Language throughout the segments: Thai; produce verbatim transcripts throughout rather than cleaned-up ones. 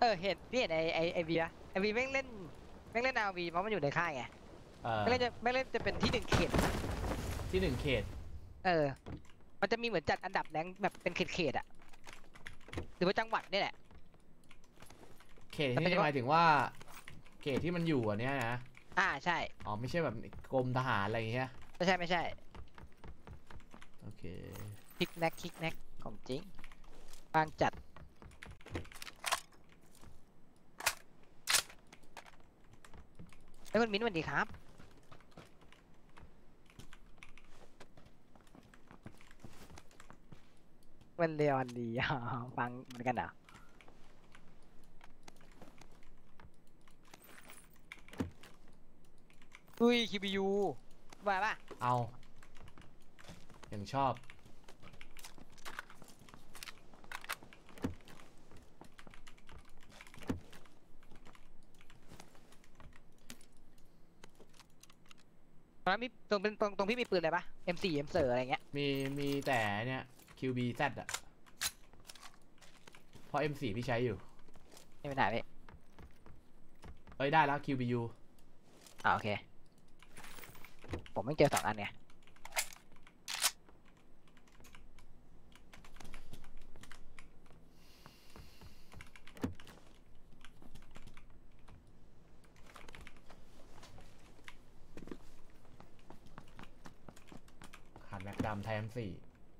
เออเห็นพี่เห็นไอไอไอวีอะไอวีแม่งเล่นแม่งเล่นอาวีเพราะมันอยู่ในค่ายไงไม่เล่นจะไม่เล่นจะเป็นที่หนึ่งเขตที่หนึ่งเขตเออมันจะมีเหมือนจัดอันดับแรงแบบเป็นเขตเขตอะหรือว่าจังหวัดนี่แหละเขตที่หมายถึงว่าเขตที่มันอยู่อันเนี้ยนะอ่าใช่อ๋อไม่ใช่แบบกรมทหารอะไรอย่างเงี้ยไม่ใช่ไม่ใช่โอเคคลิกแน็กคลิกแน็กของจริงบางจัดแล้วคุณมิ้นสวัสดีครับวันเรียววันดีฟังเหมือนกันเหรออุ้ยคิวบียูว่าป่ะเอาอย่างชอบตรงนั้นมีตรงเป็นตรงตรงพี่มีปืนอะไรปะ เอ็ม โฟร์ เอ็ม เซอร์อะไรเงี้ยมีมีแต่เนี่ย คิว บี แซด อะเพราะ เอ็ม โฟร์ พี่ใช้อยู่ไม่เป็นไรพี่เอ้ยได้แล้ว คิว บี ยูอ่าโอเคผมไม่เจอสองอันไงขาดแม็กดำไทม์สี่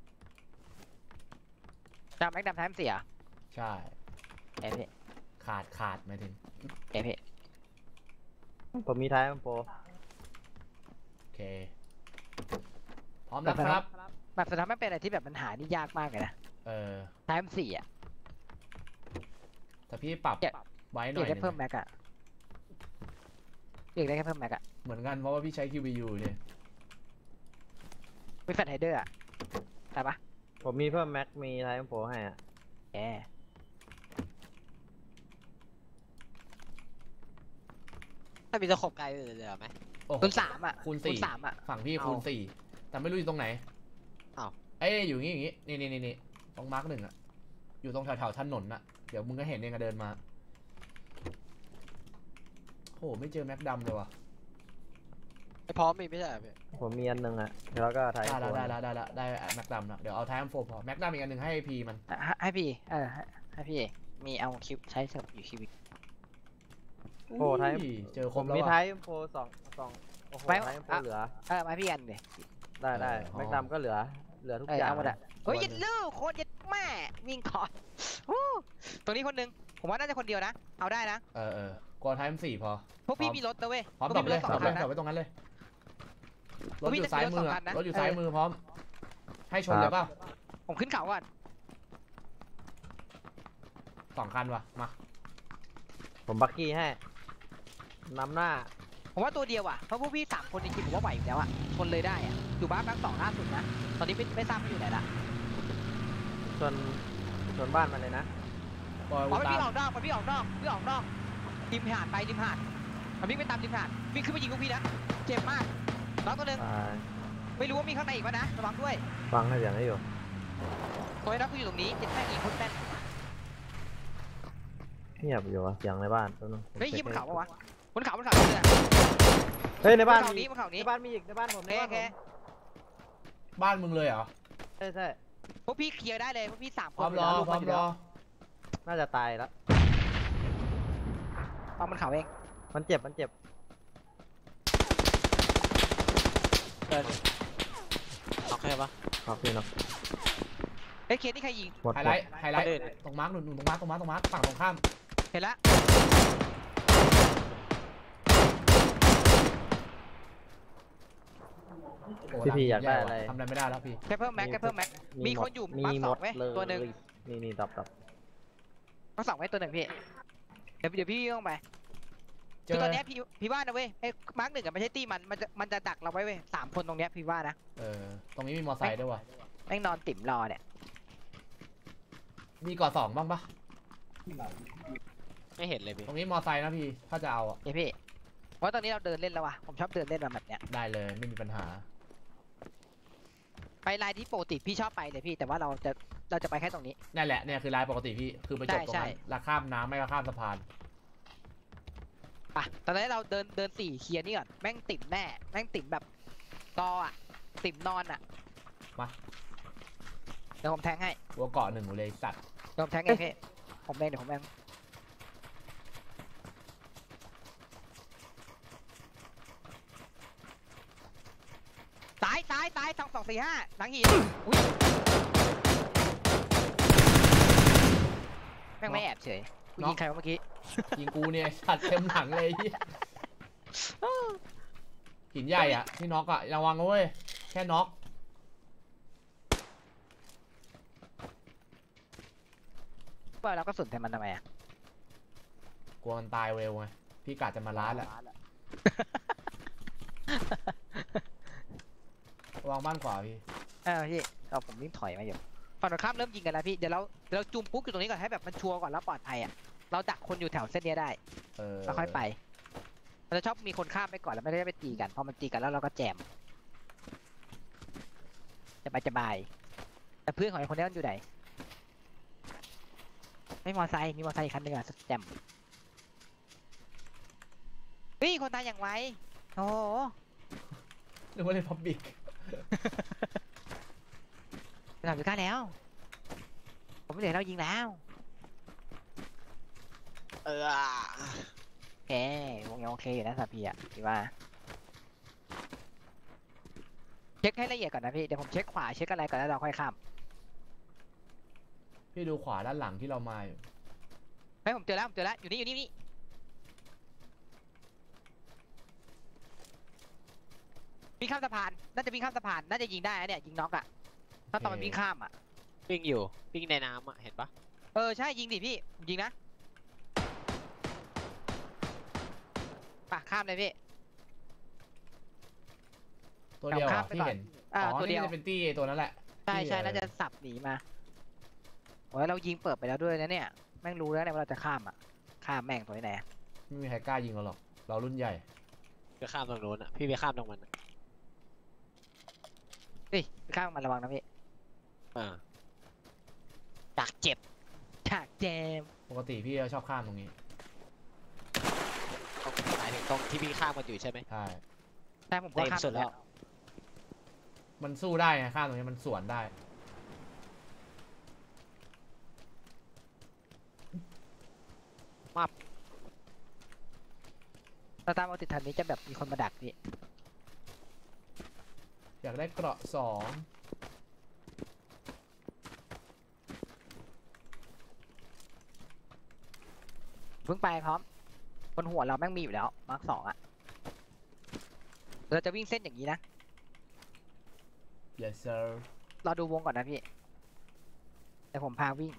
จำแม็กดัมไทม์เสียใช่เอพี่ขาดขาดหมายถึงเอพี่ผมมีท้ายโปรโอเคพร้อมนะครับแบบสุดท้ายไม่เป็นอะไรที่แบบมันหานี่ยากมากเลยนะเออไทม์สี่อ่ะแต่พี่ปรับไว้หน่อยอยากได้เพิ่มแม็กอะอยากได้แค่เพิ่มแม็กอะเหมือนกันเพราะว่าพี่ใช้ คิว บี ยู เนี่ยมีแฟลชไฮเดอร์อะใช่ปะผมมีเพิ่มแม็กมีท้ายโปรให้อ่ะแอถ้ามีตะขบไกลเลยเดี๋ยวไหมคูณสามอ่ะคูณสี่สามอ่ะฝั่งพี่คูณสี่แต่ไม่รู้อยู่ตรงไหนอ้าวเอ้ยอยู่งี้อย่างงี้นี่นี่นี่นี่ตรงมาร์กหนึ่งอ่ะอยู่ตรงแถวๆถนนอ่ะเดี๋ยวมึงก็เห็นเองอะเดินมาโอ้ไม่เจอแม็กดำเลยว่ะไอพร้อมมีไม่ใช่เหรอพี่ผมมีอันหนึ่งอ่ะแล้วก็ท้ายได้ได้ได้ได้ได้ได้แม็กดำนะเดี๋ยวเอาท้ายโฟพอแม็กดำอีกอันหนึ่งให้พีมันให้พี่เออให้พี่มีเอาคลิปใช้เสริมอยู่ชีวิตโอ้ท้ายเจอคผรบมแล้วมีท้ายโปรสองสองโอ้โหท้ายโปรเหลือเออมาพี่กันเลยได้ได้แม็กดำก็เหลือเหลือทุกอย่างเอาหมดอ่ะเฮ้ยยัดลูกโคตรยัดแม่วิ่งก่อนตรงนี้คนนึงผมว่าน่าจะคนเดียวนะเอาได้นะเออเออกดท้ายมันสี่พอพวกพี่มีรถนะเว้ยพร้อมตบเลยตบเลยตบไปตรงนั้นเลยรถอยู่ซ้ายมือรถอยู่ซ้ายมือพร้อมให้ชนเลยป่ะผมขึ้นเขาก่อนสองคันว่ะมาผมบักกี้ให้นำหน้าผมว่าตัวเดียวอ่ะเพราะพวกพี่สามคนจริงๆผมว่าไหวอยู่แล้วอ่ะชนเลยได้อ่ะอยู่บ้านทั้งสองล่าสุดนะตอนนี้ไม่ไม่ทราบไม่อยู่ไหนละชนชนบ้านมาเลยนะอ๋อพี่ออกนอกพี่ออกนอกพี่ออกนอกริมหาดไปริมหาดมันวิ่งไปตามริมหาดวิ่งขึ้นมายิงพวกพี่นะเจ็บมากน้องตัวนึงไม่รู้ว่ามีข้างในอีกป่ะนะระวังด้วยฟังให้เสียงให้อยู่ตัวนี้นะกูอยู่ตรงนี้เจ็บแม่งอีกคนแม่นเงียบอยู่วะเสียงในบ้านเฮ้ยยิ้มบนเขาปะวะบนเขาบนเขาเลยเฮ้ยในบ้านมีบนเขานี้ในบ้านมีอีกในบ้านผมในบ้านผมบ้านมึงเลยเหรอใช่ใช่พวกพี่เคลียร์ได้เลยพวกพี่สามคนพร้อมรอพร้อมรอน่าจะตายแล้วเอาบนเขาเองมันเจ็บมันเจ็บโอเคปะขอบคุณเนาะเฮ้ยเคสนี่ใครยิงไฮไลท์ไฮไลท์ตรงมาร์กหนุนตรงมาร์กตรงมาร์กตรงมาร์กฝั่งตรงข้ามเห็นละพี่พี่อยากได้อะไรทำอะไรไม่ได้แล้วพี่แค่เพิ่มแม็กแค่เพิ่มแม็กมีคนอยู่มีหมดเลยตัวหนึ่งนี่นี่ตับตับมาสองไว้ตัวหนึ่งพี่เดี๋ยวเดี๋ยวพี่ต้องไปคือตอนนี้พี่พี่ว่านะเว้ยไอ้มาร์กหนึ่งอะไม่ใช่ตีมันมันจะมันจะดักเราไว้เว้ยสามคนตรงเนี้ยพี่ว่านะเออตรงนี้มีมอไซค์ด้วยวะแม่งนอนติ่มรอเนี่ยมีก่อสองบ้างปะไม่เห็นเลยพี่ตรงนี้มอไซค์นะพี่ถ้าจะเอาอ่ะเฮ้ยพี่ว่าตอนนี้เราเดินเล่นแล้ววะผมชอบเดินเล่นแบบเนี้ยได้เลยไม่มีปัญหาไปไลน์ที่ปกติพี่ชอบไปเลยพี่แต่ว่าเราจะเราจะไปแค่ตรงนี้นั่นแหละเนี่ยคือลายปกติพี่คือไปจบตรงใช่นั้นแล้วข้ามน้ำไม่ก็ข้ามสะพานอ่ะตอนนี้เราเดินเดินสี่เคลียร์นี่ก่อนแม่งติ่มแน่แม่งติ่มแบบตออ่ะติ่มนอนอ่ะมาเดี๋ยวผมแทงให้วัวเกาะหนึ่งเลยสัตว์เดี๋ยวผมแทงเองพี่ผมเองเดี๋ยวผมเองตายตายตายสองสองสี่ห้าหลังหินอุ้ยแม่งไม่แอบเฉยกูยิงใครวะเมื่อกี้ยิงกูเนี่ยสัตว์เต็มหลังเลยเหี้ยหินใหญ่อ่ะที่น็อกอ่ะระวังนะเว้ยแค่น็อกว่าเราก็สุนแทนมันทำไมอ่ะกลัวมันตายเร็วไงพี่กะจะมาล้านแหละระวังบ้านขวาพี่เออพี่เราผมวิ่งถอยมาอยู่ฝั่งตรงข้ามเริ่มยิงกันแล้วพี่เดี๋ยวเราเดี๋ยวเราจุ่มปุ๊บอยู่ตรงนี้ก่อนให้แบบมันชัวร์ก่อนแล้วปลอดภัยอ่ะเราดักคนอยู่แถวเส้นนี้ได้เออแล้วค่อยไปเราจะชอบมีคนข้ามไปก่อนแล้วไม่ได้ไปตีกันพอมันตีกันแล้วเราก็แจมจะไปจะบายแต่เพื่อนของไอ้คนนี้มันอยู่ไหนไม่มอไซค์มีมอไซค์อีกคันหนึ่งอะแจมเฮ้ยคนตายอย่างไวโอ้โหนึกว่าเลยพับบิกไปทำอยู่ก้าแล้วผมไม่เหลือเรายิงแล้วเออโอเควงยังโอเคอยู่นะสาพีอ่ะพี่ว่าเช็คให้ละเอียดก่อนนะพี่เดี๋ยวผมเช็คขวาเช็คอะไรก่อนแล้วเราค่อยข้ามพี่ดูขวาด้านหลังที่เรามาอยู่เฮ้ยผมเจอแล้วผมเจอแล้วอยู่นี่อยู่นี่อยู่นี่วิ่งข้ามสะพานน่าจะวิ่งข้ามสะพานน่าจะยิงได้นะเนี่ยยิงน็อกอ่ะถ้าตอนมันวิ่งข้ามอ่ะวิ่งอยู่วิ่งในน้ำอ่ะเห็นปะเออใช่ยิงดิพี่ผมยิงนะป่ะข้ามเลยพี่ตัวเดียวข้าอ่ะมไปที่ก่อนเห็นอ่าอ๋อตัวเดีนี่ยวจะเป็นตี้ไอ้ตัวนั้นแหละใช่ใช่ที่น่าจะสับหนีมาโอ้ยเรายิงเปิดไปแล้วด้วยนะเนี่ยแม่งรู้แล้วเนี่ยว่าเราจะข้ามอ่ะข้ามแม่งตัวไหนไม่มีใครกล้ายิงเราหรอกเรารุ่นใหญ่ไปข้ามตรงโน้นอ่ะพี่ไปข้ามตรงมันอะเฮ้ยไปข้ามมันระวังนะพี่อ่าจากเจ็บจากเจมปกติพี่จะชอบข้ามตรงนี้ตรงหมายถึงตรงที่พี่ข้ามมันอยู่ใช่ไหมใช่ใช่ผมก็เต็มข้ามสุดแล้วมันสู้ได้ไงข้ามตรงนี้มันสวนได้เราตามเอาติดทันนี้จะแบบมีคนมาดักพี่อยากได้เกราะสองเพิ่งไปพร้อมบนหัวเราแม่งมีอยู่แล้วมาร์คสองอ่ะเราจะวิ่งเส้นอย่างนี้นะ yes sir เราดูวงก่อนนะพี่แต่ผมพาวิ่ง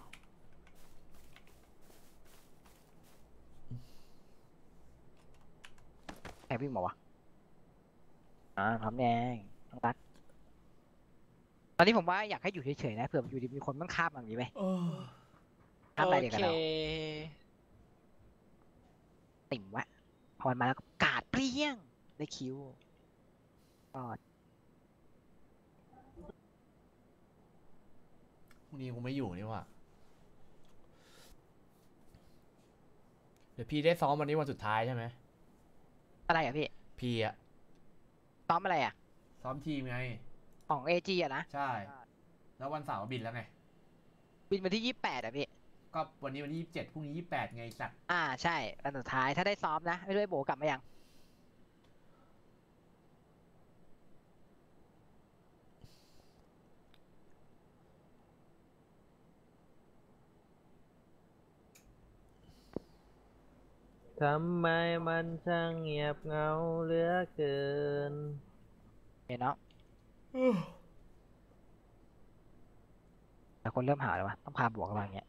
แอบวิ่งมาวะอ่าพร้อมแดงต้องรัดตอนนี้ผมว่าอยากให้อยู่เฉยๆนะเผื่ออยู่ดีมีคนมันข้ามแบบนี้ไปข้ามไปเดียวกับเรา ติ่มวะพอมันมาแล้วก็กาดเปรี้ยงได้คิวปอดพรุ่งนี้กูไม่อยู่นี่ว่ะเดี๋ยวพี่ได้ซ้อมวันนี้วันสุดท้ายใช่ไหมอะไรอ่ะพี่พี่อะซ้อมอะไรอ่ะซ้อมทีมไงของเอจีอ่ะนะใช่ แล้ววันเสาร์บินแล้วไงบินวันที่ยี่สิบแปดอ่ะพี่ก็วันนี้วันที่ยี่สิบเจ็ดพรุ่งนี้ยี่สิบแปดไงสัตว์อ่าใช่วันสุดท้ายถ้าได้ซ้อมนะไม่รู้ไอ้โบกลับมายังทำไมมันช่างเงียบเงาเหลือเกินเห็นเนาะแต่คนเริ่มหาแล้ววะต้องพาบวกกันมาอย่างเงี้ย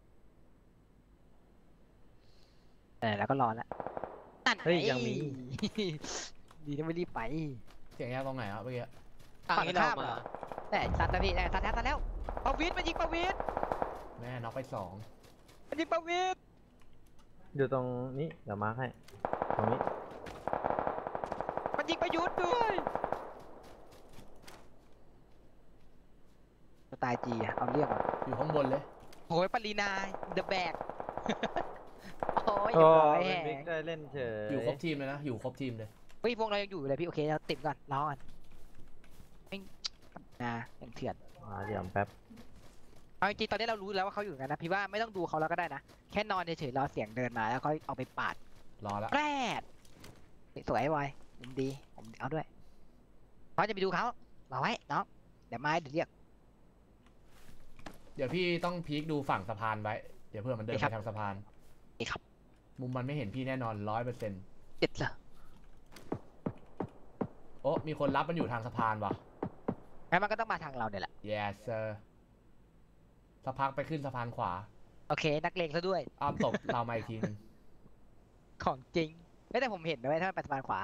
แต่แล้วก็รอแล้วนั่นเฮ้ยยังมีดีนะไม่รีบไปเสียงยากตรงไหนครับเมื่อกี้ฝั่งที่เรามาแต่ซัดนะพี่แต่ซัดแล้วซัดแล้วปาวิทมันยิงปาวิทแม่น็อกไปสองมันยิงปาวิทอยู่ตรงนี้เดี๋ยวมาร์คให้ตรงนี้มันยิงประยุทธ์ด้วยสไตล์จีอะเอาเรื่องก่อนอยู่ข้างบนเลยโอ้ยปรีนาเดอะแบก โอ้ยโอ้เรียบร้อยเป็นแหบิ๊กงได้เล่นเฉยอยู่ครบทีมเลยนะอยู่ครบทีมเลยเฮ้ยพวกเรายังอยู่เลยพี่โอเคเราติดก่อนรอก่อนไม่นะยังเถื่อนมาเดี๋ยวแป๊บเอาจริงๆตอนนี้เรารู้แล้วว่าเขาอยู่กันนะพี่ว่าไม่ต้องดูเขาแล้วก็ได้นะแค่นอนเฉยๆรอเสียงเดินมาแล้วก็เอาไปปาดรอละแปรดสวยไวผมดีผมเอาด้วยเขาจะไปดูเขารอไว้น้องเดี๋ยวมาเดี๋ยวเรียกเดี๋ยวพี่ต้องพีคดูฝั่งสะพานไว้เดี๋ยวเพื่อมันเดินครัไปบทางสะพานนี่ครับมุมมันไม่เห็นพี่แน่นอนร้อยเปอร์เซ็นต์เจ็ดเหรอโอ้มีคนรับมันอยู่ทางสะพานว่ะงั้นมันก็ต้องมาทางเราเนี่ยแหละ yes sir สักพักไปขึ้นสะพานขวาโอเคนักเลงซะด้วยอ้อมตบ เรามาอีกทีนึงของจริงไม่แต่ผมเห็นด้วยถ้ามันไปสะพานขวา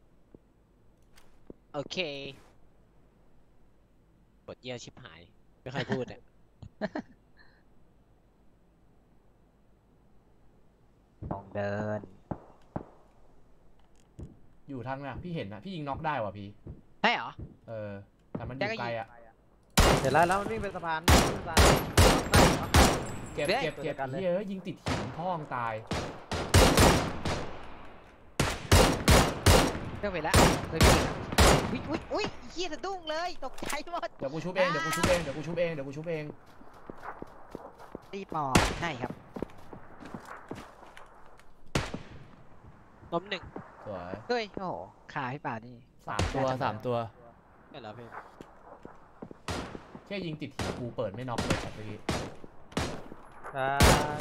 โอเคปวดเยี่ยวชิบหาย ไม่เคยพูดอ่ะต้องเดินอยู่ทางน่ะพี่เห็นนะพี่ยิงน็อกได้ว่ะพี่ใช่เหรอเออแต่มันอยู่ไกลอะเสร็จแล้วแล้วมันวิ่งไปสะพานวิ่งไปสะพานเจ็บเฮ้ยเจ็บเจ็บตัวเดียวกันเลยเฮ้ยยิงติดหินพ่องตายเรื่องไปแล้วเลยพี่อุ้ยอุ้ยอุ้ยเฮียสะดุ้งเลยตกใจหมดเดี๋ยวกูชุบเองเดี๋ยวกูชุบเองเดี๋ยวกูชุบเองเดี๋ยวกูชุบเองตีปอใช่ครับล้มหนึ่งสวยเฮ้ยโอ้โหขาพี่ป่านี่สามตัวสามตัวใช่แล้วพี่แค่ยิงติดหินกูเปิดไม่น็อกเลยครับเมื่อกี้อ่า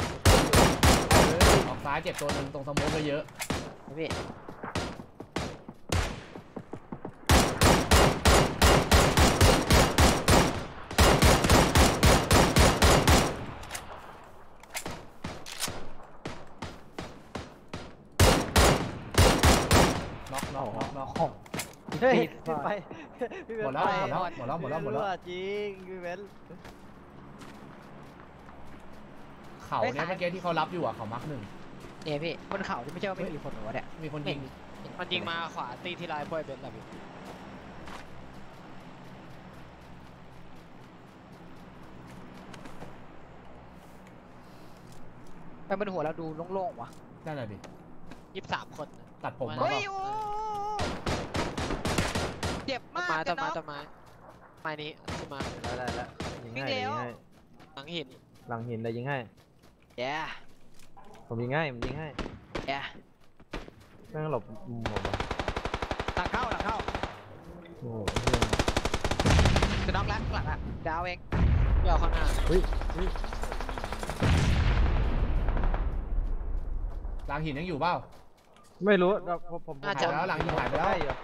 ออกซ้ายเจ็บตัวหนึ่งตรงสโมกไปเยอะพี่น็อกน็อกน็อกน็อกโอ้โหเฮ้ยพี่พี่ไปพี่เบนหมดแล้วไปหมดแล้วหมดแล้วหมดแล้วหมดแล้วพี่เบนรั่จริงพี่เบนเขาเนี่ยเมื่อกี้ที่เขารับอยู่อ่ะเขามักหนึ่งเนี่ยพี่บนเขาที่ไม่ใช่ว่าไม่มีคนหัวเนี่ยมีคนยิงมันยิงมาขวาตีที่ลายบอยเบนซ์แหละพี่ไปบนหัวเราดูโล่งๆว่ะนั่นแหละดิยี่สิบสามคนตัดผมมาเฮ้เปยล่าโอ้เจ็บต้นมากไม้จะต้นไม้น็อกต้นไม้ไม้นี้ขึ้นมาได้ได้แล้วยิงวิ่งให้เร็วยิงให้หลังหินหลังหินเลยยิงให้แย่ผมยิงให้ผมยิงให้แย่แม่งหลบมุมผมอะหลังเข้าหลังเข้าโอ้โหจะน็อกแล้วหลังอ่ะดาวเองย่อข้างหน้าเฮ้ยเฮ้ยหลังหินยังอยู่เปล่าไม่รู้เราผมผมผมหายไปแล้วหลังหินหายไปแล้วใกล้อยู่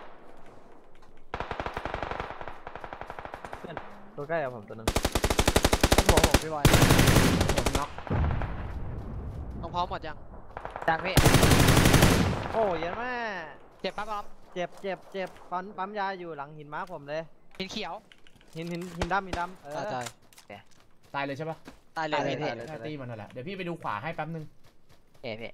เพื่อนตัวใกล้อะผมตัวหนึงบนหัวผมพี่บอยผมน็อกต้องพร้อมหมดยังจังพี่โอ้ยเยันแม่เจ็บปั๊บพร้อมเจ็บเจ็บเจ็บปั๊มปั๊มยาอยู่หลังหินมาร์คผมเลยหินเขียวหินหินหินดำหินดำเออตายตายตายเลยใช่ปะตายเลยตายเลยพี่ตายเลยแค่ตีมันนั่นแหละเดี๋ยวพี่ไปดูขวาให้แป๊บนึงเอ๋พี่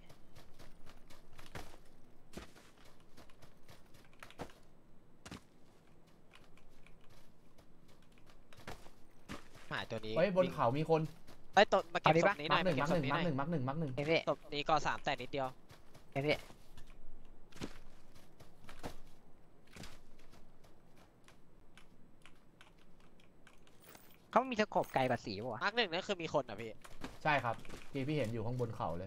หายตัวนี้เฮ้ยบนเขามีคนไอ้ยตบมาเก็บศพนี้หมัน่อก ยหนึ่งมามัเก็กบหศนึ่พงนี้มัหกน่อยหนึ่งมักหนึ่งมักหนึ่งเอ๋พี่ศพนี้ก็สามแต่นิดเดียวเอ๋พี่เขามีสโคปไกลกว่าสีป่ะวะมาร์กหนึ่งนั่นคือมีคนอ่ะพี่ใช่ครับพี่พี่เห็นอยู่ข้างบนเขาเลย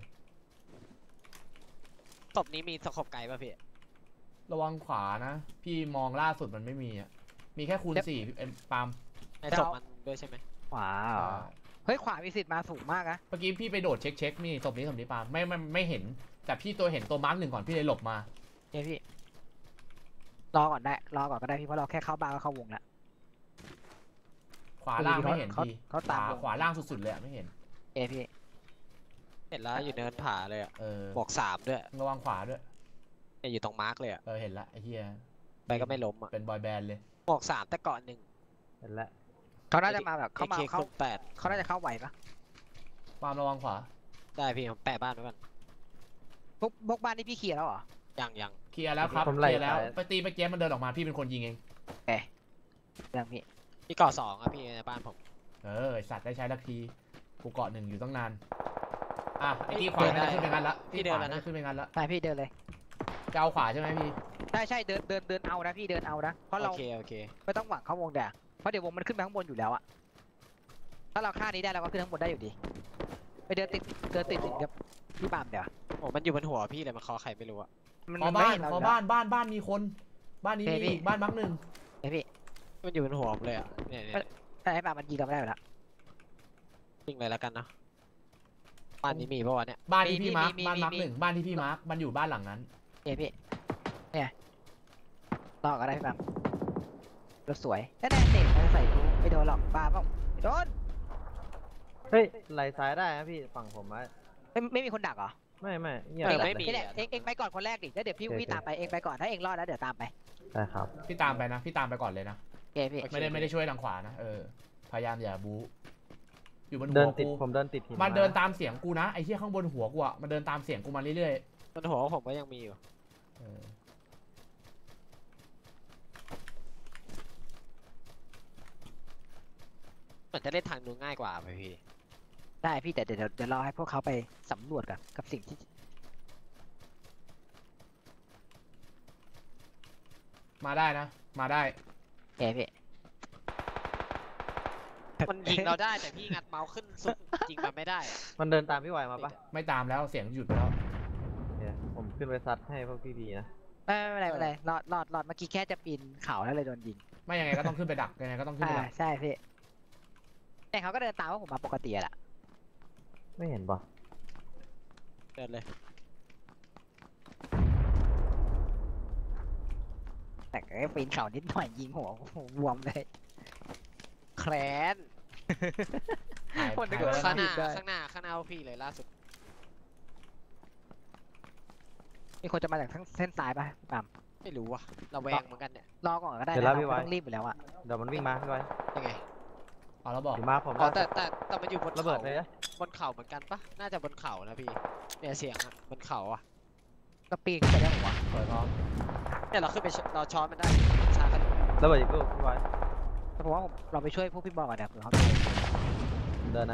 ศพนี้มีสโคปไกลป่ะพี่ระวังขวานะ พี่มองล่าสุดมันไม่มีอ่ะมีแค่คูณสี่เอ็มปาล์มในศพมันด้วยใช่ไหมขวาเหรอเฮ้ยขวามีสิทธิ์มาสูงมากนะเมื่อกี้พี่ไปโดดเช็คเช็คนี่ศพนี้ศพนี้ปาล์มไม่ไม่ไม่เห็น แต่พี่ตัวเห็นตัวมาร์กหนึ่งก่อนพี่เลยหลบมาเอ๋พี่รอก่อนได้รอก่อนก็ได้พี่เพราะเราแค่เข้าบ้านก็เข้าวงแล้วขวาล่างไม่เห็นเขาพี่เขาขตามวาลงขวาล่างสุดๆเลยอะไม่เห็นเอ๋พี่เห็นแล้วอยู่เนินผาเลยอ่ะเออบวกสามด้วยระวังขวาด้วยเนี่ยอยู่ตรงมาร์กเลยอ่ะเออเห็นละไอ้เหี้ยไปก็ไม่ล้มอ่ะเป็นบอยแบนด์เลยบวกสามแต่เกาะหนึ่งเห็นแล้วเขาน่าจะมาแบบเขามาเคเขาคูณแปดเขาน่าจะเข้าไหวปะปาล์มระวังขวาได้พี่ผมแปะบ้านไว้ก่อนพวกพวกบ้านนี่พี่เคลียร์แล้วเหรอยังยังเคลียร์แล้วครับผมเคไล่ลียร์แล้วไปไปตีไปเกมมันเดินออกมาพี่เป็นคนยิงเองเรื่องพี่พี่เกาะสองอ่ะพี่ในบ้านผมเออไอสัตว์ได้ใช้ลักทีกูเกาะหนึ่งอยู่ตั้งนานอ่ะไอ้ที่ขวาไม่ได้ขึ้นไปงั้นละที่ขวาไม่ได้ขึ้นไปงั้นละไปพี่เดินเลยจะเอาขวาใช่ไหมพี่ใช่ใช่เดินเดินเดินเอานะพี่เดินเอานะเพราะโอเราเคโอเคไม่ต้องหวังเข้าวงแดดเพราะเดี๋ยววงมันขึ้นไปข้างบนอยู่แล้วอะถ้าเราฆ่านี้ได้เราก็ขึ้นข้างบนได้อยู่ดีไปเดินติดเดินติดติดกับพี่บามเดี๋ยวโอ้มันอยู่บนหัวพี่เลยมันคอใครไม่รู้อะมันขอไม่บ้านเห็นเราขออยู่แล้วบ้านบ้านบ้านมีคน บ้านนี้มีอีกบ้านมักหนึ่งเฮ้ยพี่มันอยู่บนหัวผมเลยอะเนี่ยเนี่ยถ้าไอ้บามมันยิงเราไม่ได้อยู่แล้วยิงเลยแล้วกันเนาะบ้านนี้มีปะวะเนี่ยบ้านที่มีพี่มาร์คมีบ้านมีมักมีหนึ่งบ้านที่พี่มาร์คมันอยู่บ้านหลังนั้นเฮ้ยพี่เนี่ยรอก็ได้พี่บามรถสวยแน่แน่เตะมันใส่กูไม่โดนหรอกบามเปล่าไม่โดนเฮ้ยไหลซ้ายได้นะพี่ฝั่งผมอะไม่ไม่มีคนดักเหรอไม่ไม่เงียบเออจัดไม่เลยมีนี่แหละเองเองไปก่อนคนแรกดิแล้วเดี๋ยวพี่โอเคพี่ตามไปเองไปก่อนถ้าเองรอดแล้วเดี๋ยวตามไปได้ครับพี่ตามไปนะพี่ตามไปก่อนเลยนะโอเคพี่ไม่ได้ไม่ได้ช่วยทางขวานะเออพยายามอย่าบู๊อยู่บนเดิหันวติดกูผมเดินติดหินมันเดินตามเสียงกูนะไอ้เหี้ยข้างบนหัวกูอะมันเดินตามเสียงกูมาเรื่อยบนหัวผมก็ยังมีอยู่ๆเออเหมือนจะเล่นทางนู้นง่ายกว่าไปพี่ได้พี่แต่เดี๋ยวเดี๋ยวเดี๋ยวรอให้พวกเขาไปสำรวจกันกับสิ่งที่มาได้นะ มาได้โอเคพี่มันยิงเราได้แต่พี่งัดเมาส์ขึ้นสุดยิงมันไม่ได้อะมันเดินตามพี่ไวมาปะไม่ตามแล้วเสียงหยุดไปแล้วเนี่ยผมขึ้นไปซัดให้พวกพี่ดีนะไม่ไม่เป็นไรไม่เป็นไรรอดรอดรอดเมื่อกี้แค่จะปีนเขาแล้วเลยโดนยิงไม่ยังไงก็ต้องขึ้นไปดักยังไงก็ต้องขึ้นอ่าไปดักใช่พี่แต่เขาก็เดินตามว่าผมมาปกติอะแหละไม่เห็นปะเดินเลยแต่ก็ปีนเขานิดหน่อยยิงหัวบวมเลยแคลนถ่ายคนนึกถ่ายว่าไว้ข้างหนะน้าข้างหน้าข้างหน้าพวกพี่เลยล่าสุดมีคนจะมาจากทั้งเส้นซ้ายป่ะพี่ปั๊มไม่รู้ว่ะเราแวงเหมือนกันเนี่ยรอก่อนก็ได้นะเราไม่ต้องรีบอยู่แล้วอะเดี๋ยวมันวิ่งมาพี่ไวยังไงเอาแล้วบอกอยู่มาผมอ๋อนะแต่แต่แต่มันอยู่บนระเบิเขาดเลยนะบนเขาเหมือนกันปะน่าจะบนเขานะพี่เนี่ยเสียงอะบนเขาอะก็ปีนขึ้นไปได้หัวเปิดพร้อมเนี่ยเราขึ้นไปชเราช้อนมันได้ชากันระเบิดอีกลูกพี่ไวแต่ผมว่าผมเราไปช่วยพวกพี่บอลก่อนเดี๋ยวเผื่อเขาเดินนะ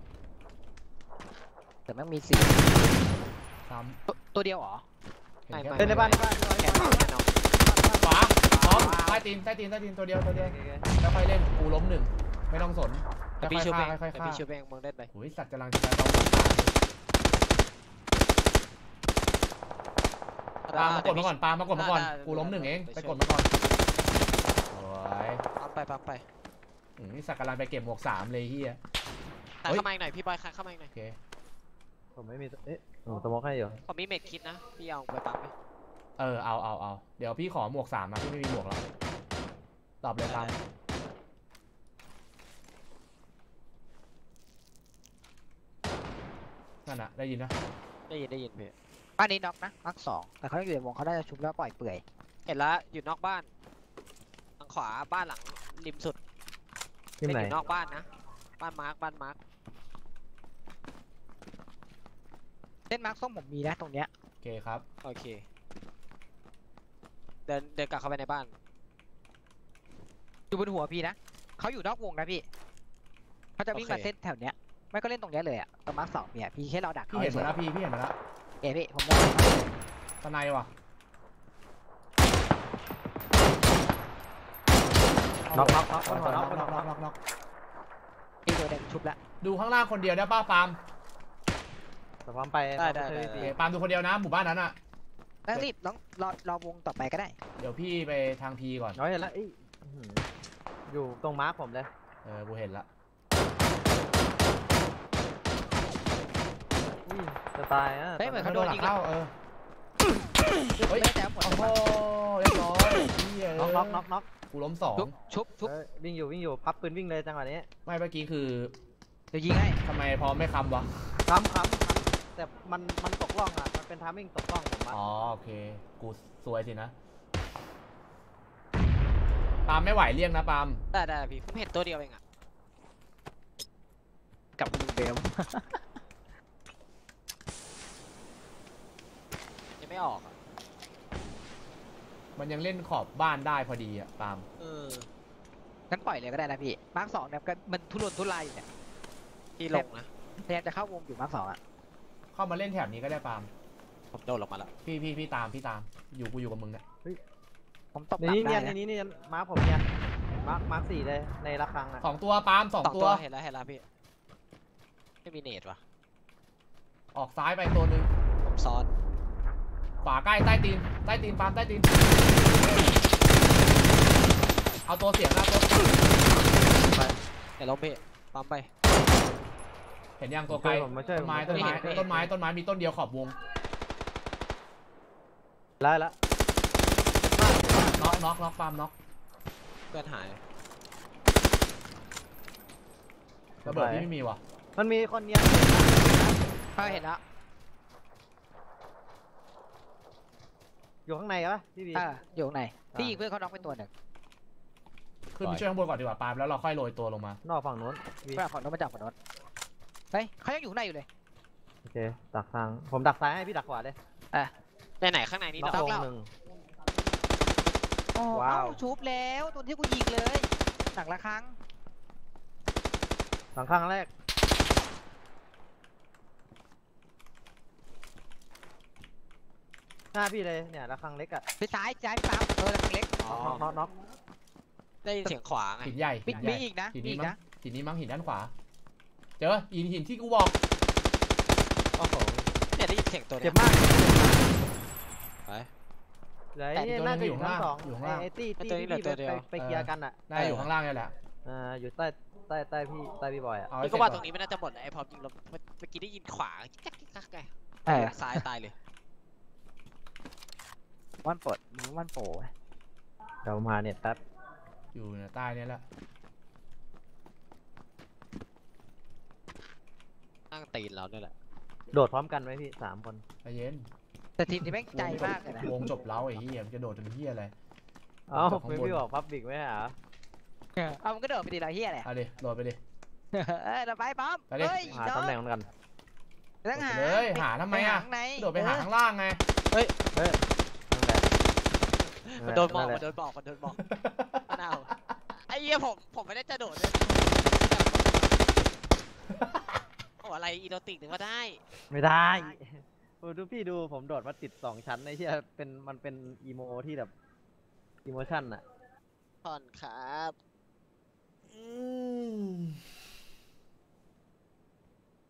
แต่แม่งมีสี่ซ้ตัวตัวเดียวเหรอำไม่เห็นไม่แค่เดินในบ้านในบ้านพี่ไวแกะเมาแน่นอนขวาพร้อมใต้ตีนใต้ตีนใต้ตีนตัวเดียวตัวเดียวโอเคแล้วค่อยเล่นกูล้มหนึ่งไม่ต้องสนแต่ค่พี่อยชูๆเบฆ่าง ค่อยๆแต่ฆ่าพี่ชูเบงมองเล่นไปโอ้ยสัตว์กำลังจะไปเราปาล์มมากดมาก่อนปาล์มมากดมาก่อนกูล้มหนึ่งเองไปกดมาก่อนโอ้ยปั๊มไปปั๊มไปอืมนี่สัตว์กำลังไปเก็บหมวกสามเลยเฮียแต่เฮ้ยเข้ามาอีกหน่อยพี่บอยคัดเข้ามาอีกหน่อยโอเคผมไม่มีเอ๊ะผมสโมกให้อยู่ผมมีเม็ดคิดนะพี่เอาไปปั๊มไหมเออเอาเอาเอาเดี๋ยวพี่ขอหมวกสามนะพี่ไม่มีหมวกแล้วตอบเลยตามนั่นอะได้ยินนะได้ยินได้ยินพี่บ้านนี้น็อกนะน็อกสองแต่เขายังอยู่ในวงเขาน่าจะชุบแล้วปล่อยเปื่อยเห็นแล้วอยู่นอกบ้านทางขวาบ้านหลังริมสุดที่เป็นไหนอยู่นอกบ้านนะบ้านมาร์คบ้านมาร์คเส้นมาร์คส้มผมมีนะตรงเนี้ยโอเคครับโอเคเดินเดินกลับเข้าไปในบ้านอยู่บนหัวพี่นะเขาอยู่นอกวงนะพี่เขาจะวิ่งมาเส้นแถวเนี้ยไม่ก็เล่นตรงเนี้ยเลยอะตรงมาร์คสองเนี่ยพี่แค่รอดักพี่เขาเห็นเฉมาย แล้วพี่พี่เห็นมาแล้วเอ้พี่ผมได้ตะไนว่ะน็อกน็อกน็อกน็อกน็น็ออก กน็อกน็อกน็อกน็อกพี่ตัวเด็กชุบละดูข้างล่างคนเดียวได้ป้าปาล์มแต่พร้อมไปได้ได้พร้อมได้ปโอช่วยเคพี่ปาล์มดูคนเดียวนะหมู่บ้านนั้นอะนั่งรีบน้องรอรอวงต่อไปก็ได้เดี๋ยวพี่ไปทางพีก่อนน้อยเห็นแล้วเอ้ยอื้อหืออยู่ตรงมาร์คผมเลยเออกูเห็นละอุ้ยจะตายอ่ะเฮ้ยเหมือนเขาเขาโดโดนนหลัยิงงแล้วเข้าเออเฮ้ยแต่หมดโอ้เลยโหปะเรียบร้อยเหี้ยน็อกน็อกน็อกน็อกกูล้มสองชุบชุบชุบเอ้ยวิ่งอยู่วิ่งอยู่พับปืนวิ่งเลยจังหวะนี้ไม่เมื่อกี้คือเดี๋ยวยิงให้ทำไมพร้อมไม่คำวะค้ำค้ำแต่มันมันตกล่องอ่ะมันเป็นทามมิ่งตกล่องผมอ่ะอ๋อโอเคกูซวยสินะปาล์มไม่ไหวเรียกนะปาล์มได้ได้พี่ผมเห็นตัวเดียวเองอะกับลุงเบลยังไม่ออกอะมันยังเล่นขอบบ้านได้พอดีอะปาล์มเอองั้นปล่อยเลยก็ได้นะพี่มาร์คสองเนี่ยก็มันทุรนทุรายอยู่เนี่ยที่ลงนะพยายามจะเข้าวงอยู่มาร์คสองอ่ะเข้ามาเล่นแถบนี้ก็ได้ปาล์มผมโดนลงมาแล้วพี่พี่พี่ตามพี่ตามอยู่กูอยู่กับมึงเนี่ยผมตบในหลังนี้ได้เนี่ยในนะนี้เนี่ยมาร์คผมเนี่ยมาร์คมาร์คสี่เลยในระฆังอ่ะสองตัวปาล์มสองสองตัตัว วเห็นแล้วเห็นแล้วพี่ไม่มีเนตว่ะออกซ้ายไปตัวหนึ่งผมซ้อนขวาใกล้ใต้ตีนใต้ตีนปาล์มใต้ตีนเอาตัวเสียงนะตัวเดี๋ยวลงพี่ปั๊มไปเห็นยังตัวไกลผมไม่ใช่ต้นไม้ต้นไม้ไม่เห็นต้นไม้ต้นไม้มีต้นเดียวขอบวงไล่ละน็อกน็อกน็อกปาล์มน็อกเพื่อนหายระเบิดที่ไม่มีว่ะมันมีคนเนี้ยเขาเห็นแล้วอยู่ข้างในปะพี่บีเอออยู่ข้างในพี่ยิงเพื่อนเขาน็อกไปตัวหนึ่งขึ้นไปช่วยข้างบนก่อนดีกว่าปาล์มแล้วเราค่อยโรยตัวลงมานอกฝั่งนู้นพี่เพื่อนฝั่งโน้นมาจากฝั่งโน้นเฮ้ยเขายังอยู่ข้างในอยู่เลยโอเคดักทางผมดักซ้ายให้พี่ดักขวาเลยในไหนข้างในนี่น็อกเหรอวงหนึ่งอ๋อว้าวเอ้าชุบแล้วตัวที่กูยิงเลยหนักละครั้งสองข้างแรกหน้าพี่เลยเนี่ยระฆังเล็กอะไปซ้ายซ้ายปั๊มเออละครั้งเล็กอ๋อน็อกน็อกน็อกได้ยินเสียงขวาไงหินใหญ่มีหินใหมีญ่อีกนะหินมีนี้อีกมั้งนะหินนี้มั้งหินด้านขวาเจอหินหินที่กูบอกโอ้โหเนี่ยได้ยินเสียงตัวเจ็เนี้บยมากไปเหลือไอ้นี่น่าจะอยู่ชั้นสองอยู่ข้างล่างไอ้ตี้ตี้ตัวนี้ที่เหลืพี่อไปตัวเดียวไปไปเคลียร์กันอะได้อยู่ข้างล่างนี่แหละอ่าอยู่ใต้ใต้ใต้พี่ใต้พี่บอยอะเอาให้นี่เสก็ร็จว่าตก่รอนงนี้ไม่น่าจะหมดนะไอ้พอยิงลงเมื่อกี้ได้ยินขวากิ๊กกักกิ๊กกักไงเออซ้ายตายเลยมันปลดมันโผล่เดี๋ยวผมหาเน็ตแป๊บอยู่เนี่ยใต้เนี่ยแหละนั่งตีนเราเนี่ยแหละโดดพร้อมกันไหมพี่สามคนใจเย็นแต่ทีมนี้แม่งใจมากเลยนะวงจบเล้าไอ้เหี้ยมันจะโดดเป็นเหี้ยอะไรเอ้าจากข้างบนไม่พี่บอกพับบิกไหมฮะเอามันก็โดดไปดิเราเฮียแหละเอาดิโดดไปดิเออเราไปปั๊มไปดิเฮ้ยหาตำแหน่งมันกันต้องหาโดดไปเลยหาทำไมอะปข้างในโดดไปหาข้างล่างไงนั่นแหละมันโดนบอกแหมัละนโดนบอกมันโดนบอกมะนาวไอ้เหี้ยผมผมไม่ได้จะโดดเลยโอ้อะไรอีโรติกถึงว่าได้ไม่ได้โอ้ดูพี่ดูผมโดดมาติดสองชั้นในที่เป็นมันเป็นอีโมที่แบบอีโมชั่นอะผ่อนครับอืม